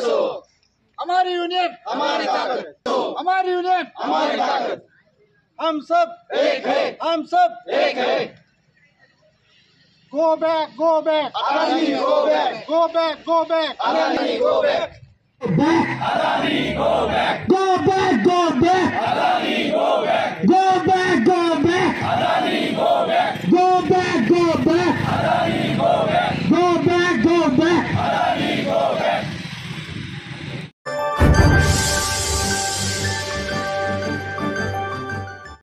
विकास हो। हमारी यूनियन हमारी ताकत हो। हमारी यूनियन हमारी ताकत। हम सब एक है। हम सब एक है। Go back go back Adani go back. Go back go back Adani go back. Adáni, go back. Go back, go back. Adáni, go back. Go back, go back. Adáni, go back. Go back, go back.